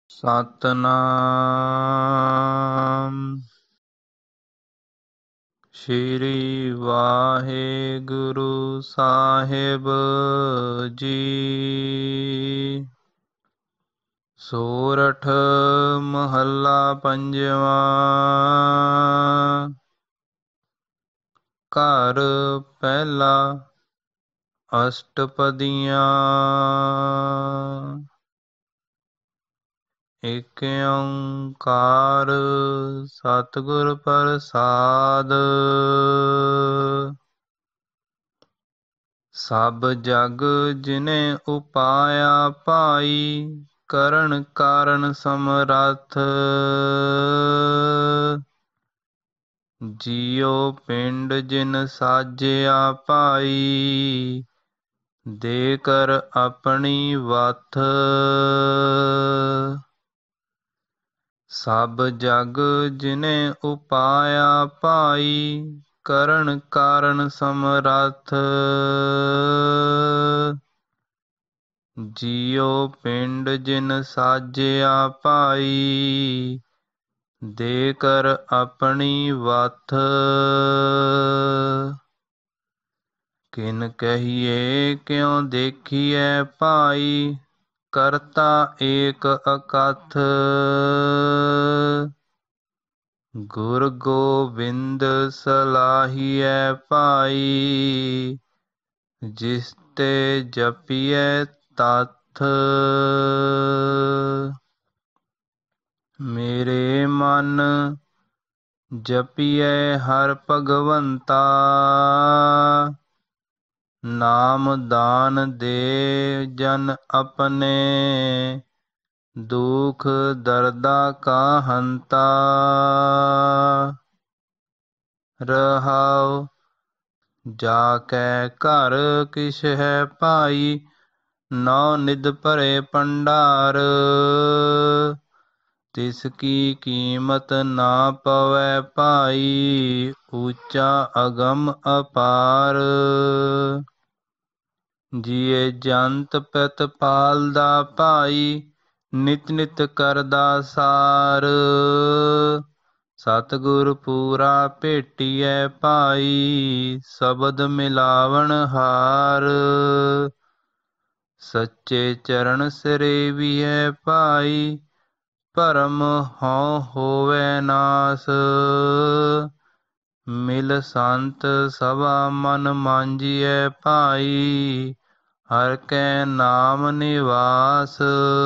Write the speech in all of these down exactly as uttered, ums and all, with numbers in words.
ਸਤਨਾਮ ਸ਼੍ਰੀ ਵਾਹਿਗੁਰੂ ਸਾਹਿਬ ਜੀ। ਸੋਰਠ ਮਹੱਲਾ ਪੰਜਵਾਂ। ਘਰ ਪਹਿਲਾ ਅਸ਼ਟਪਦੀਆਂ। ਏਕ ਓੰਕਾਰ ਸਤਿਗੁਰ ਪ੍ਰਸਾਦ। ਸਭ ਜਗ ਜਿਨੇ ਉਪਾਇਆ ਭਾਈ, ਕਰਨ ਕਾਰਨ ਸਮਰੱਥ। ਜੀਉ ਪਿੰਡ ਜਿਨ ਸਾਜਿਆ ਭਾਈ, ਦੇ ਕਰ ਆਪਣੀ ਵਥ। ਸਭ ਜਗ ਜਿਨੇ ਉਪਾਇਆ ਭਾਈ, ਕਰਨ ਕਾਰਨ ਸਮਰੱਥ। ਜੀਉ ਪਿੰਡ ਜਿਨ ਸਾਜਿਆ ਭਾਈ, ਦੇ ਕਰ ਆਪਣੀ ਵਥ। ਕਿਨ ਕਹੀਏ ਕਿਉ ਦੇਖੀਐ ਭਾਈ, ਕਰਤਾ ਏਕ ਅਕਥ। ਗੁਰ ਗੋਬਿੰਦ ਸਲਾਹੀਐ ਭਾਈ, ਜਿਸ ਤੇ ਜਪੀਐ ਤਥ। ਮੇਰੇ ਮਨ ਜਪੀਐ ਹਰਿ ਭਗਵੰਤਾ, ਨਾਮ ਦਾਨ ਦੇ ਜਨ ਆਪਣੇ, ਦੁਖ ਦਰਦਾ ਕਾ ਹੰਤਾ। ਰਹਾਉ ਜਾ ਕੈ ਘਰ ਕਿਛ ਹੈ ਭਾਈ, ਨੌ ਨਿਧ ਭਰੇ ਭੰਡਾਰ। ਤਿਸ ਕੀ ਕੀਮਤ ਨਾ ਪਵੈ ਭਾਈ, ਊਚਾ ਅਗਮ ਅਪਾਰ। ਜੀਅ ਜੰਤ ਪਿਤ ਪਾਲਦਾ ਭਾਈ, ਨਿਤ ਨਿਤ ਕਰਦਾ ਸਾਰ। ਸਤਿਗੁਰ ਪੂਰਾ ਭੇਟੀਐ ਭਾਈ, ਸ਼ਬਦ ਮਿਲਾਵਣ ਹਾਰ। ਸੱਚੇ ਚਰਨ ਸਰੇਵੀਐ ਭਾਈ, ਭਰਮ ਹਉ ਹੋਵੈ ਨਾਸ। ਮਿਲ ਸੰਤ ਸਭਾ ਮਨ ਮਾਂਜੀਐ ਭਾਈ, ਹਰਿ ਕੈ ਨਾਮ ਨਿਵਾਸ।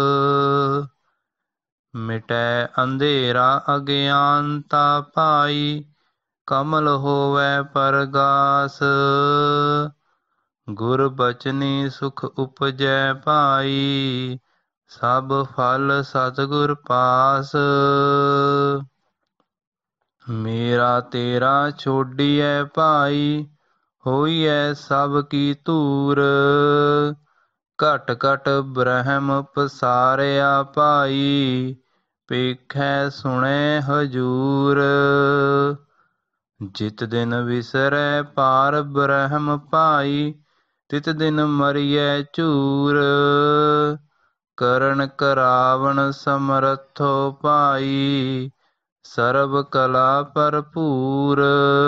ਮਿਟੈ ਅੰਧੇਰਾ ਅਗਿਆਨਤਾ ਭਾਈ, ਕਮਲ ਹੋਵੈ ਪਰਗਾਸ। ਗੁਰ ਬਚਨੀ ਸੁਖ ਉਪਜੈ ਭਾਈ, ਸਭ ਫਲ ਸਤਿਗੁਰ ਪਾਸ। ਮੇਰਾ ਤੇਰਾ ਛੋਡੀਐ ਭਾਈ, ਹੋਈਐ ਸਭ ਕੀ ਧੂਰ। ਘਟ ਘਟ ਬ੍ਰਹਮ ਪਸਾਰਿਆ ਭਾਈ, ਪੇਖੈ ਸੁਣੈ ਹਜੂਰ। ਜਿਤ ਦਿਨ ਵਿਸਰੈ ਪਾਰ ਬ੍ਰਹਮ ਭਾਈ, ਤਿਤ ਦਿਨ ਮਰੀਐ ਝੂਰ। ਕਰਨ ਕਰਾਵਣ ਸਮਰੱਥੋ ਭਾਈ, ਸਰਬ ਕਲਾ ਭਰਪੂਰ।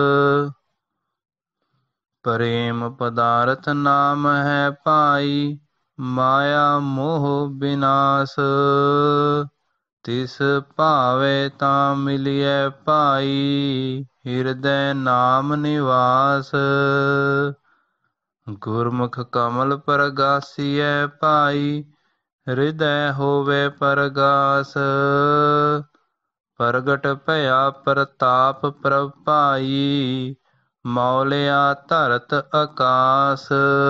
ਪ੍ਰੇਮ ਪਦਾਰਥ ਨਾਮ ਹੈ ਭਾਈ, ਮਾਇਆ ਮੋਹ ਬਿਨਾਸ਼। ਤਿਸ ਭਾਵੇ ਤਾਂ ਮਿਲਿਐ ਭਾਈ, ਹਿਰਦੈ ਨਾਮ ਨਿਵਾਸ। ਗੁਰਮੁਖ ਕਮਲ ਪਰਗਾਸੀਐ ਭਾਈ, ਹਿਰਦੈ ਹੋਵੇ ਪਰਗਾਸ। ਪ੍ਰਗਟ ਭਇਆ ਪ੍ਰਤਾਪ ਪ੍ਰਭ ਭਾਈ, ਮੌਲਿਆ ਧਰਤ ਆਕਾਸ।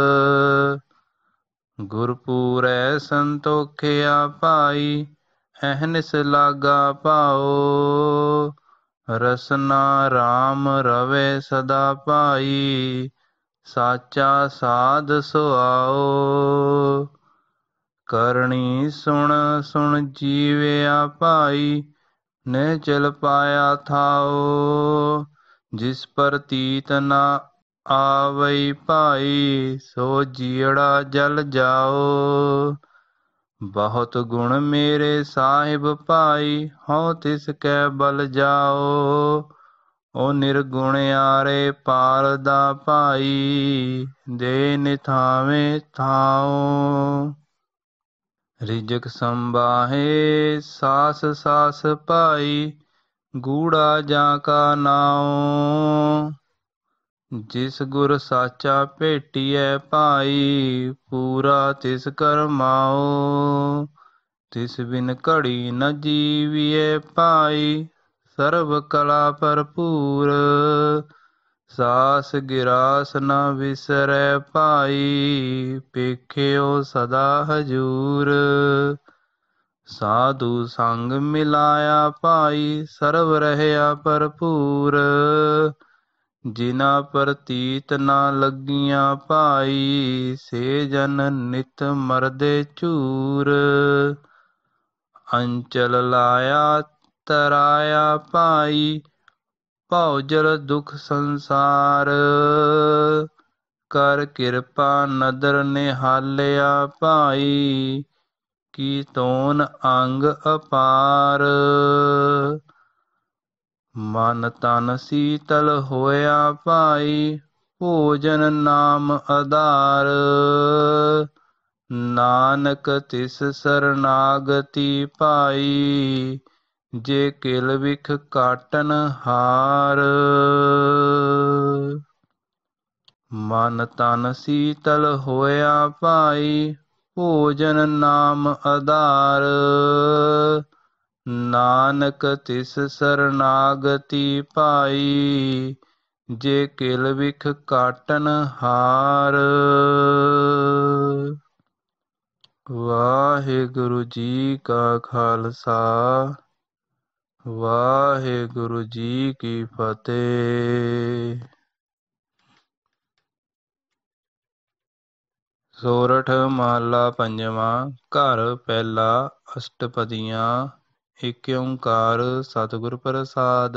ਗੁਰਪੂਰੈ ਸੰਤੋਖਿਆ ਭਾਈ, ਅਹਨਿਸ ਲਾਗਾ ਭਾਉ। ਰਸਨਾ ਰਾਮ ਰਵੇ ਸਦਾ ਭਾਈ, ਸਾਚਾ ਸਾਧ ਸੁਆਓ। ਕਰਨੀ ਸੁਣ ਸੁਣ ਜੀਵਿਆ ਭਾਈ, ਨਿਹਚਲ ਪਾਇਆ ਥਾਉ। ਜਿਸ ਪ੍ਰਤੀਤ ਨਾ ਆਵਈ ਭਾਈ, ਸੋ ਜੀਅੜਾ ਜਲ ਜਾਓ। ਬਹੁਤ ਗੁਣ ਮੇਰੇ ਸਾਹਿਬ ਭਾਈ, ਹਉ ਤਿਸ ਕੈ ਬਲ ਜਾਓ। ਓ ਨਿਰਗੁਣਿਆਰੇ ਪਾਰ ਦਾ ਭਾਈ, ਦੇ ਨਿਥਾਵੇਂ ਥਾਓ। ਰਿਜਕ ਸੰਬਾਹੇ ਸਾਸ ਸਾਸ ਭਾਈ, ਗੂੜਾ ਜਾਂ ਕਾ ਨਾਉ। ਜਿਸ ਗੁਰ ਸਾਚਾ ਭੇਟੀਐ ਭਾਈ, ਪੂਰਾ ਤਿਸ ਕਰਮਾਓ। ਤਿਸ ਬਿਨ ਘੜੀ ਨ ਜੀਵੀਐ ਭਾਈ, ਸਰਬ ਕਲਾ ਭਰਪੂਰ। ਸਾਸ ਗਿਰਾਸ ਨ ਵਿਸਰੈ ਭਾਈ, ਪੇਖਿਓ ਸਦਾ ਹਜੂਰ। ਸਾਧੂ ਸੰਗ ਮਿਲਾਇਆ ਭਾਈ, ਸਰਬ ਰਹਿਆ ਭਰਪੂਰ। ਜਿਨਾ ਪ੍ਰਤੀਤ ਨਾ ਲੱਗੀਆਂ ਭਾਈ, ਸੇ ਜਨ ਨਿਤ ਮਰਦੇ ਝੂਰ। ਅੰਚਲ ਲਾਇਆ ਤਰਾਇਆ ਭਾਈ, ਭਉ ਜਲ ਦੁਖ ਸੰਸਾਰ। ਕਰ ਕਿਰਪਾ ਨਦਰ ਨਿਹਾਲਿਆ ਭਾਈ, ਕੀ ਤੋਨ ਅੰਗ ਅਪਾਰ। ਮਨ ਤਨ ਸੀਤਲ ਹੋਇਆ ਭਾਈ, ਭੋਜਨ ਨਾਮ ਆਧਾਰ। ਨਾਨਕ ਤਿਸ ਸਰਨਾਗਤੀ ਭਾਈ, ਜੇ ਕਿਲ ਵਿਖ ਕਾਟਨ ਹਾਰ। ਮਨ ਤਨ ਸੀਤਲ ਹੋਇਆ ਭਾਈ, ਭੋਜਨ ਨਾਮ ਆਧਾਰ। ਨਾਨਕ ਤਿਸ ਸਰਨਾਗਤੀ ਭਾਈ, ਜੇ ਕਿਲ ਵਿਖ ਕਾਟਨ ਹਾਰ। ਵਾਹਿਗੁਰੂ ਜੀ ਕਾ ਖਾਲਸਾ, ਵਾਹਿਗੁਰੂ ਜੀ ਕੀ ਫਤਿਹ। ਸੋਰਠ ਮਹੱਲਾ ਪੰਜਵਾਂ। ਘਰ ਪਹਿਲਾ। ਅਸ਼ਟਪਦੀਆਂ। ਏਕ ਓਂਕਾਰ ਸਤਿਗੁਰ ਪ੍ਰਸਾਦ।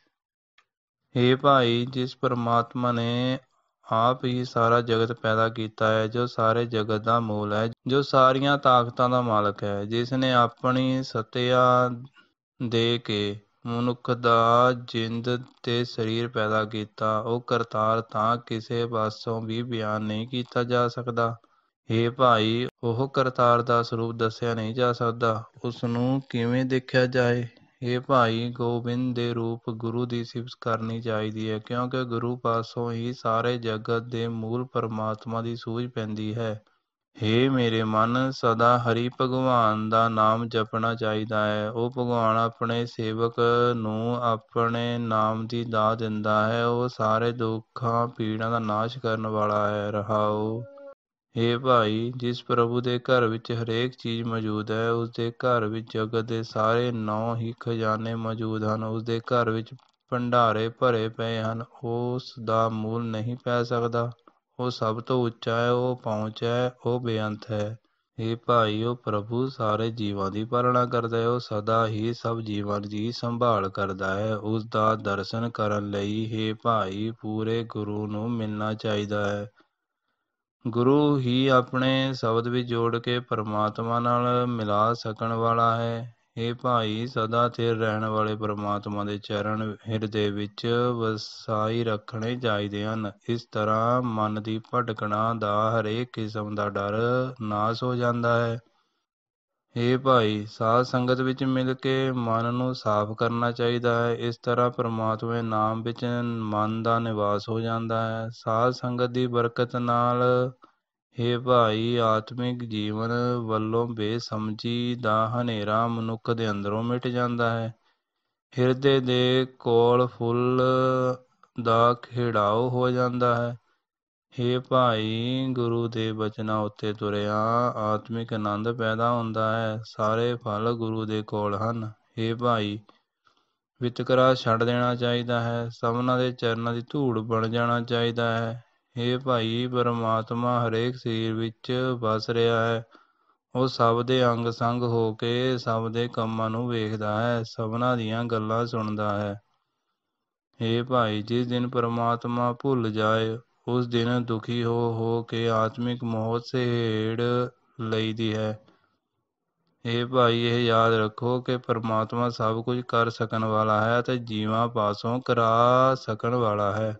ਹੇ ਭਾਈ, ਜਿਸ ਪਰਮਾਤਮਾ ਨੇ ਆਪ ਹੀ ਸਾਰਾ ਜਗਤ ਪੈਦਾ ਕੀਤਾ ਹੈ, ਜੋ ਸਾਰੇ ਜਗਤ ਦਾ ਮੂਲ ਹੈ, ਜੋ ਸਾਰੀਆਂ ਤਾਕਤਾਂ ਦਾ ਮਾਲਕ ਹੈ, ਜਿਸ ਨੇ ਆਪਣੀ ਸੱਤਿਆ ਦੇ ਕੇ ਮਨੁੱਖ ਦਾ ਜਿੰਦ ਤੇ ਸਰੀਰ ਪੈਦਾ ਕੀਤਾ, ਉਹ ਕਰਤਾਰ ਤਾਂ ਕਿਸੇ ਪਾਸੋਂ ਵੀ ਬਿਆਨ ਨਹੀਂ ਕੀਤਾ ਜਾ ਸਕਦਾ। ਹੇ ਭਾਈ, ਉਹ ਕਰਤਾਰ ਦਾ ਸਰੂਪ ਦੱਸਿਆ ਨਹੀਂ ਜਾ ਸਕਦਾ, ਉਸ ਨੂੰ ਕਿਵੇਂ ਦੇਖਿਆ ਜਾਏ। ਹੇ ਭਾਈ, ਗੋਬਿੰਦ ਦੇ ਰੂਪ ਗੁਰੂ ਦੀ ਸਿਫਤ ਕਰਨੀ ਚਾਹੀਦੀ ਹੈ, ਕਿਉਂਕਿ ਗੁਰੂ ਪਾਸੋਂ ਹੀ ਸਾਰੇ ਜਗਤ ਦੇ ਮੂਲ ਪਰਮਾਤਮਾ ਦੀ ਸੂਝ ਪੈਂਦੀ ਹੈ। ਹੇ ਮੇਰੇ ਮਨ, ਸਦਾ ਹਰੀ ਭਗਵਾਨ ਦਾ ਨਾਮ ਜਪਣਾ ਚਾਹੀਦਾ ਹੈ। ਉਹ ਭਗਵਾਨ ਆਪਣੇ ਸੇਵਕ ਨੂੰ ਆਪਣੇ ਨਾਮ ਦੀ ਦਾਤ ਦਿੰਦਾ ਹੈ। ਉਹ ਸਾਰੇ ਦੁੱਖਾਂ ਪੀੜਾਂ ਦਾ ਨਾਸ਼ ਕਰਨ ਵਾਲਾ ਹੈ। ਰਹਾਉ। ਹੇ ਭਾਈ, ਜਿਸ ਪ੍ਰਭੂ ਦੇ ਘਰ ਵਿੱਚ ਹਰੇਕ ਚੀਜ਼ ਮੌਜੂਦ ਹੈ, ਉਸ ਦੇ ਘਰ ਵਿੱਚ ਜਗਤ ਦੇ ਸਾਰੇ ਨੌ ਹੀ ਖਜ਼ਾਨੇ ਮੌਜੂਦ ਹਨ। ਉਸ ਦੇ ਘਰ ਵਿੱਚ ਭੰਡਾਰੇ ਭਰੇ ਪਏ ਹਨ। ਉਸ ਦਾ ਮੂਲ ਨਹੀਂ ਪੈ ਸਕਦਾ। ਉਹ ਸਭ ਤੋਂ ਉੱਚਾ ਹੈ, ਉਹ ਪਹੁੰਚ ਹੈ, ਉਹ ਬੇਅੰਤ ਹੈ। ਹੇ ਭਾਈ, ਉਹ ਪ੍ਰਭੂ ਸਾਰੇ ਜੀਵਾਂ ਦੀ ਪਾਲਣਾ ਕਰਦਾ ਹੈ। ਉਹ ਸਦਾ ਹੀ ਸਭ ਜੀਵਾਂ ਦੀ ਸੰਭਾਲ ਕਰਦਾ ਹੈ। ਉਸ ਦਾ ਦਰਸ਼ਨ ਕਰਨ ਲਈ ਹੇ ਭਾਈ, ਪੂਰੇ ਗੁਰੂ ਨੂੰ ਮਿਲਣਾ ਚਾਹੀਦਾ ਹੈ। ਗੁਰੂ ਹੀ ਆਪਣੇ ਸ਼ਬਦ ਵਿੱਚ ਜੋੜ ਕੇ ਪਰਮਾਤਮਾ ਨਾਲ ਮਿਲਾ ਸਕਣ ਵਾਲਾ ਹੈ। ਹੇ ਭਾਈ, ਸਦਾ ਸਥਿਰ ਰਹਿਣ ਵਾਲੇ ਪਰਮਾਤਮਾ ਦੇ ਚਰਨ ਹਿਰਦੇ ਵਿੱਚ ਵਸਾਈ ਰੱਖਣੇ ਚਾਹੀਦੇ ਹਨ। ਇਸ ਤਰ੍ਹਾਂ ਮਨ ਦੀ ਭਟਕਣਾ ਦਾ ਹਰੇਕ ਕਿਸਮ ਦਾ ਡਰ ਨਾਸ਼ ਹੋ ਜਾਂਦਾ ਹੈ। ਹੇ ਭਾਈ, ਸਾਧ ਸੰਗਤ ਵਿੱਚ ਮਿਲ ਕੇ ਮਨ ਨੂੰ ਸਾਫ਼ ਕਰਨਾ ਚਾਹੀਦਾ ਹੈ। ਇਸ ਤਰ੍ਹਾਂ ਪਰਮਾਤਮਾ ਦੇ ਨਾਮ ਵਿੱਚ ਮਨ ਦਾ ਨਿਵਾਸ ਹੋ ਜਾਂਦਾ ਹੈ। ਸਾਧ ਸੰਗਤ ਦੀ ਬਰਕਤ ਨਾਲ ਹੇ ਭਾਈ, ਆਤਮਿਕ ਜੀਵਨ ਵੱਲੋਂ ਬੇਸਮਝੀ ਦਾ ਹਨੇਰਾ ਮਨੁੱਖ ਦੇ ਅੰਦਰੋਂ ਮਿਟ ਜਾਂਦਾ ਹੈ। ਹਿਰਦੇ ਦੇ ਕੋਲ ਫੁੱਲ ਦਾ ਖਿੜਾਓ ਹੋ ਜਾਂਦਾ ਹੈ। ਹੇ ਭਾਈ, ਗੁਰੂ ਦੇ ਬਚਨਾਂ ਉੱਤੇ ਤੁਰਿਆ ਆਤਮਿਕ ਆਨੰਦ ਪੈਦਾ ਹੁੰਦਾ ਹੈ। ਸਾਰੇ ਫਲ ਗੁਰੂ ਦੇ ਕੋਲ ਹਨ। ਹੇ ਭਾਈ, ਵਿਤਕਰਾ ਛੱਡ ਦੇਣਾ ਚਾਹੀਦਾ ਹੈ। ਸਭਨਾਂ ਦੇ ਚਰਨਾਂ ਦੀ ਧੂੜ ਬਣ ਜਾਣਾ ਚਾਹੀਦਾ ਹੈ। ਹੇ ਭਾਈ, ਪਰਮਾਤਮਾ ਹਰੇਕ ਸਰੀਰ ਵਿੱਚ ਵਸ ਰਿਹਾ ਹੈ। ਉਹ ਸਭ ਦੇ ਅੰਗ ਸੰਗ ਹੋ ਕੇ ਸਭ ਦੇ ਕੰਮਾਂ ਨੂੰ ਵੇਖਦਾ ਹੈ, ਸਭਨਾਂ ਦੀਆਂ ਗੱਲਾਂ ਸੁਣਦਾ ਹੈ। ਹੇ ਭਾਈ, ਜਿਸ ਦਿਨ ਪਰਮਾਤਮਾ ਭੁੱਲ ਜਾਏ, ਉਸ ਦਿਨ ਦੁਖੀ ਹੋ ਹੋ ਕੇ ਆਤਮਿਕ ਮੌਤ ਸਹੇੜ ਲਈਦੀ ਹੈ। ਇਹ ਭਾਈ ਇਹ ਯਾਦ ਰੱਖੋ ਕਿ ਪਰਮਾਤਮਾ ਸਭ ਕੁਝ ਕਰ ਸਕਣ ਵਾਲਾ ਹੈ ਅਤੇ ਜੀਵਾਂ ਪਾਸੋਂ ਕਰਾ ਸਕਣ ਵਾਲਾ ਹੈ।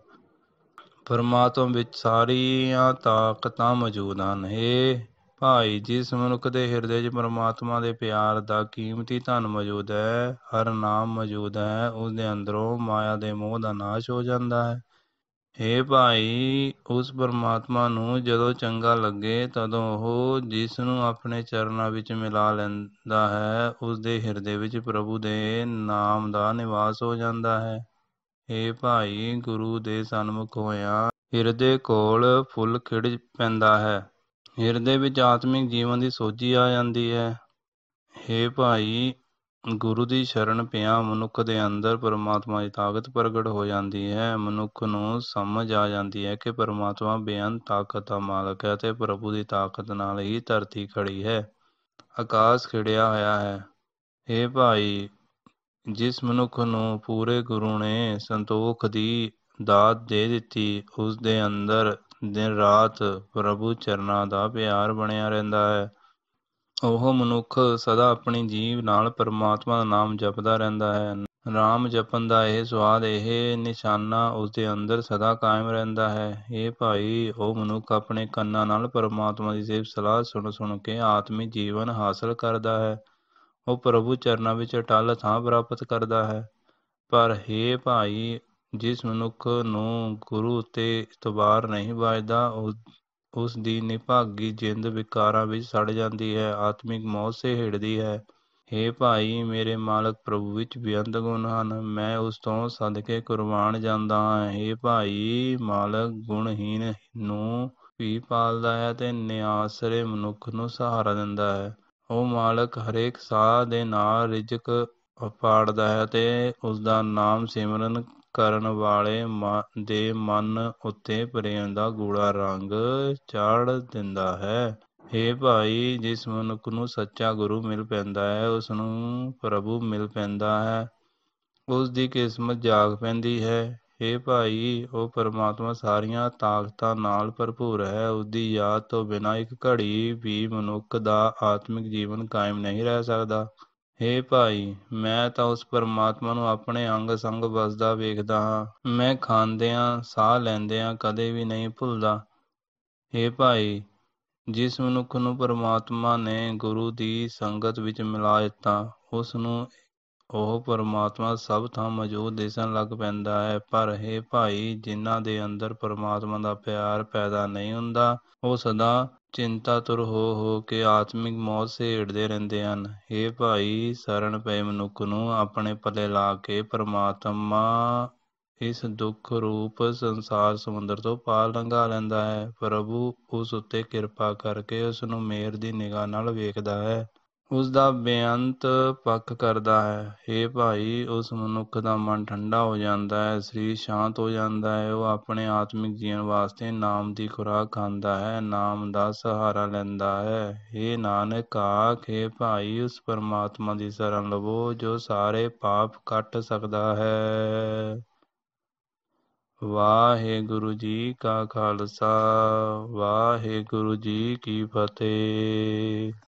ਪਰਮਾਤਮਾ ਵਿੱਚ ਸਾਰੀਆਂ ਤਾਕਤਾਂ ਮੌਜੂਦ ਹਨ। ਇਹ ਭਾਈ ਜਿਸ ਮਨੁੱਖ ਦੇ ਹਿਰਦੇ 'ਚ ਪਰਮਾਤਮਾ ਦੇ ਪਿਆਰ ਦਾ ਕੀਮਤੀ ਧਨ ਮੌਜੂਦ ਹੈ, ਹਰ ਨਾਮ ਮੌਜੂਦ ਹੈ, ਉਸ ਦੇ ਅੰਦਰੋਂ ਮਾਇਆ ਦੇ ਮੋਹ ਦਾ ਨਾਸ਼ ਹੋ ਜਾਂਦਾ ਹੈ। ਹੇ ਭਾਈ, ਉਸ ਪਰਮਾਤਮਾ ਨੂੰ ਜਦੋਂ ਚੰਗਾ ਲੱਗੇ ਤਦੋਂ ਉਹ ਜਿਸ ਨੂੰ ਆਪਣੇ ਚਰਨਾਂ ਵਿੱਚ ਮਿਲਾ ਲੈਂਦਾ ਹੈ, ਉਸ ਦੇ ਹਿਰਦੇ ਵਿੱਚ ਪ੍ਰਭੂ ਦੇ ਨਾਮ ਦਾ ਨਿਵਾਸ ਹੋ ਜਾਂਦਾ ਹੈ। ਹੇ ਭਾਈ, ਗੁਰੂ ਦੇ ਸਨਮੁਖ ਹੋਇਆਂ ਹਿਰਦੇ ਕੋਲ ਫੁੱਲ ਖਿੜ ਪੈਂਦਾ ਹੈ। ਹਿਰਦੇ ਵਿੱਚ ਆਤਮਿਕ ਜੀਵਨ ਦੀ ਸੋਝੀ ਆ ਜਾਂਦੀ ਹੈ। ਹੇ ਭਾਈ, ਗੁਰੂ ਦੀ ਸ਼ਰਨ ਪਿਆ ਮਨੁੱਖ ਦੇ ਅੰਦਰ ਪਰਮਾਤਮਾ ਦੀ ਤਾਕਤ ਪ੍ਰਗਟ ਹੋ ਜਾਂਦੀ ਹੈ। ਮਨੁੱਖ ਨੂੰ ਸਮਝ ਆ ਜਾਂਦੀ ਹੈ ਕਿ ਪਰਮਾਤਮਾ ਬੇਅੰਤ ਤਾਕਤ ਦਾ ਮਾਲਕ ਹੈ ਅਤੇ ਪ੍ਰਭੂ ਦੀ ਤਾਕਤ ਨਾਲ ਹੀ ਧਰਤੀ ਖੜੀ ਹੈ, ਆਕਾਸ਼ ਖਿੜਿਆ ਹੋਇਆ ਹੈ। ਹੇ ਭਾਈ, ਜਿਸ ਮਨੁੱਖ ਨੂੰ ਪੂਰੇ ਗੁਰੂ ਨੇ ਸੰਤੋਖ ਦੀ ਦਾਤ ਦੇ ਦਿੱਤੀ, ਉਸ ਦੇ ਅੰਦਰ ਦਿਨ ਰਾਤ ਪ੍ਰਭੂ ਚਰਨਾਂ ਦਾ ਪਿਆਰ ਬਣਿਆ ਰਹਿੰਦਾ ਹੈ। ਉਹ ਮਨੁੱਖ ਸਦਾ ਆਪਣੀ ਜੀਭ ਨਾਲ ਪਰਮਾਤਮਾ ਦਾ ਨਾਮ ਜਪਦਾ ਰਹਿੰਦਾ ਹੈ। ਨਾਮ ਜਪਣ ਦਾ ਇਹ ਸਵਾਦ, ਇਹ ਨਿਸ਼ਾਨਾ ਉਸ ਦੇ ਅੰਦਰ ਸਦਾ ਕਾਇਮ ਰਹਿੰਦਾ ਹੈ। ਇਹ ਭਾਈ, ਉਹ ਮਨੁੱਖ ਆਪਣੇ ਕੰਨਾਂ ਨਾਲ ਪਰਮਾਤਮਾ ਦੀ ਸਿਫਤ ਸਲਾਹ ਸੁਣ ਸੁਣ ਕੇ ਆਤਮਿਕ ਜੀਵਨ ਹਾਸਲ ਕਰਦਾ ਹੈ। ਉਹ ਪ੍ਰਭੂ ਚਰਨਾਂ ਵਿੱਚ ਅਟੱਲ ਥਾਂ ਪ੍ਰਾਪਤ ਕਰਦਾ ਹੈ। ਪਰ ਹੇ ਭਾਈ, ਜਿਸ ਮਨੁੱਖ ਨੂੰ ਗੁਰੂ ਉੱਤੇ ਇਤਬਾਰ ਨਹੀਂ ਵੱਜਦਾ, ਉਸ ਉਸ ਦੀ ਨਿਭਾਗੀ ਜਿੰਦ ਵਿਕਾਰਾਂ ਵਿੱਚ ਸੜ ਜਾਂਦੀ ਹੈ, ਆਤਮਿਕ ਮੌਤ ਸਹੇੜਦੀ ਹੈ। ਹੇ ਭਾਈ, ਮੇਰੇ ਮਾਲਕ ਪ੍ਰਭੂ ਵਿੱਚ ਬੇਅੰਤ ਗੁਣ ਹਨ, ਮੈਂ ਉਸ ਤੋਂ ਸਦਕੇ ਕੁਰਬਾਨ ਜਾਂਦਾ ਹਾਂ। ਹੇ ਭਾਈ, ਮਾਲਕ ਗੁਣਹੀਨ ਨੂੰ ਵੀ ਪਾਲਦਾ ਹੈ ਅਤੇ ਨਿਆਸਰੇ ਮਨੁੱਖ ਨੂੰ ਸਹਾਰਾ ਦਿੰਦਾ ਹੈ। ਉਹ ਮਾਲਕ ਹਰੇਕ ਸਾਹ ਦੇ ਨਾਲ ਰਿਜ਼ਕ ਪਾੜਦਾ ਹੈ ਅਤੇ ਉਸਦਾ ਨਾਮ ਸਿਮਰਨ ਕਰਨ ਵਾਲੇ ਦੇ ਮਨ ਉੱਤੇ ਪ੍ਰੇਮ ਦਾ ਗੂੜਾ ਰੰਗ ਚਾੜ ਦਿੰਦਾ ਹੈ। ਹੇ ਭਾਈ, ਜਿਸ ਮਨੁੱਖ ਨੂੰ ਸੱਚਾ ਗੁਰੂ ਮਿਲ ਪੈਂਦਾ ਹੈ, ਉਸ ਨੂੰ ਪ੍ਰਭੂ ਮਿਲ ਪੈਂਦਾ ਹੈ, ਉਸ ਦੀ ਕਿਸਮਤ ਜਾਗ ਪੈਂਦੀ ਹੈ। ਹੇ ਭਾਈ, ਉਹ ਪਰਮਾਤਮਾ ਸਾਰੀਆਂ ਤਾਕਤਾਂ ਨਾਲ ਭਰਪੂਰ ਹੈ। ਉਸ ਦੀ ਯਾਦ ਤੋਂ ਬਿਨਾਂ ਇੱਕ ਘੜੀ ਵੀ ਮਨੁੱਖ ਦਾ ਆਤਮਿਕ ਜੀਵਨ ਕਾਇਮ ਨਹੀਂ ਰਹਿ ਸਕਦਾ। ਹੇ ਭਾਈ, ਮੈਂ ਤਾਂ ਉਸ ਪਰਮਾਤਮਾ ਨੂੰ ਆਪਣੇ ਅੰਗ ਸੰਗ ਵਸਦਾ ਵੇਖਦਾ ਹਾਂ। ਮੈਂ ਖਾਂਦਿਆਂ, ਸਾਹ ਲੈਂਦਿਆਂ ਕਦੇ ਵੀ ਨਹੀਂ ਭੁੱਲਦਾ। ਹੇ ਭਾਈ, ਜਿਸ ਮਨੁੱਖ ਨੂੰ ਪਰਮਾਤਮਾ ਨੇ ਗੁਰੂ ਦੀ ਸੰਗਤ ਵਿੱਚ ਮਿਲਾ ਦਿੱਤਾ, ਉਸ ਨੂੰ ਉਹ ਪਰਮਾਤਮਾ ਸਭ ਥਾਂ ਮੌਜੂਦ ਦਿਸਣ ਲੱਗ ਪੈਂਦਾ ਹੈ। ਪਰ ਹੇ ਭਾਈ, ਜਿਨ੍ਹਾਂ ਦੇ ਅੰਦਰ ਪਰਮਾਤਮਾ ਦਾ ਪਿਆਰ ਪੈਦਾ ਨਹੀਂ ਹੁੰਦਾ, ਉਹ ਸਦਾ ਚਿੰਤਾਤੁਰ ਹੋ ਹੋ ਕੇ ਆਤਮਿਕ ਮੌਤ ਸਹੇੜਦੇ ਰਹਿੰਦੇ ਹਨ। ਹੇ ਭਾਈ, ਸ਼ਰਨ ਪਏ ਮਨੁੱਖ ਨੂੰ ਆਪਣੇ ਪੱਲੇ ਲਾ ਕੇ ਪਰਮਾਤਮਾ ਇਸ ਦੁੱਖ ਰੂਪ ਸੰਸਾਰ ਸਮੁੰਦਰ ਤੋਂ ਪਾਰ ਲੰਘਾ ਲੈਂਦਾ ਹੈ। ਪ੍ਰਭੂ ਉਸ ਉੱਤੇ ਕਿਰਪਾ ਕਰਕੇ ਉਸ ਨੂੰ ਮਿਹਰ ਦੀ ਨਿਗਾਹ ਨਾਲ ਵੇਖਦਾ ਹੈ, ਉਸ ਦਾ ਬੇਅੰਤ ਪੱਖ ਕਰਦਾ ਹੈ। ਹੇ ਭਾਈ, ਉਸ ਮਨੁੱਖ ਦਾ ਮਨ ਠੰਡਾ ਹੋ ਜਾਂਦਾ ਹੈ, ਸਰੀਰ ਸ਼ਾਂਤ ਹੋ ਜਾਂਦਾ ਹੈ। ਉਹ ਆਪਣੇ ਆਤਮਿਕ ਜੀਵਨ ਵਾਸਤੇ ਨਾਮ ਦੀ ਖੁਰਾਕ ਖਾਂਦਾ ਹੈ, ਨਾਮ ਦਾ ਸਹਾਰਾ ਲੈਂਦਾ ਹੈ। ਹੇ ਨਾਨਕ, ਆਖ, ਹੇ ਭਾਈ, ਉਸ ਪਰਮਾਤਮਾ ਦੀ ਸ਼ਰਨ ਲਵੋ ਜੋ ਸਾਰੇ ਪਾਪ ਕੱਟ ਸਕਦਾ ਹੈ। ਵਾਹਿਗੁਰੂ ਜੀ ਕਾ ਖਾਲਸਾ, ਵਾਹਿਗੁਰੂ ਜੀ ਕੀ ਫਤਿਹ।